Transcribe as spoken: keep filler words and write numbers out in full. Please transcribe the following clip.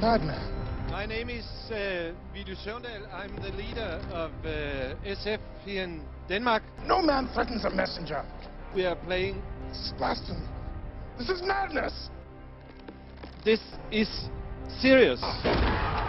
madman. My name is uh, Søvndal. I'm the leader of uh, S F here in Denmark. No man threatens a messenger. We are playing. This is blasphemy. This is madness. This is serious.